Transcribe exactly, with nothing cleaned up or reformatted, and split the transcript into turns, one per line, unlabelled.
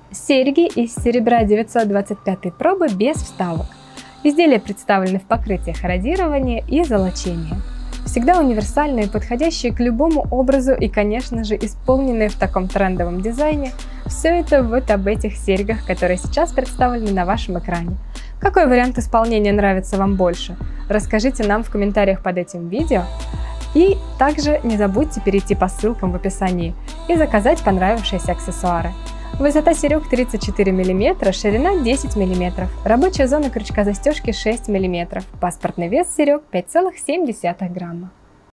Серьги из серебра девятьсот двадцать пятой пробы без вставок. Изделия представлены в покрытиях радирования и золочения. Всегда универсальные, подходящие к любому образу и, конечно же, исполненные в таком трендовом дизайне. Все это вот об этих серьгах, которые сейчас представлены на вашем экране. Какой вариант исполнения нравится вам больше? Расскажите нам в комментариях под этим видео. И также не забудьте перейти по ссылкам в описании и заказать понравившиеся аксессуары. Высота серег тридцать четыре миллиметра, ширина десять миллиметров, рабочая зона крючка застежки шесть миллиметров, паспортный вес серег пять целых семь десятых грамма.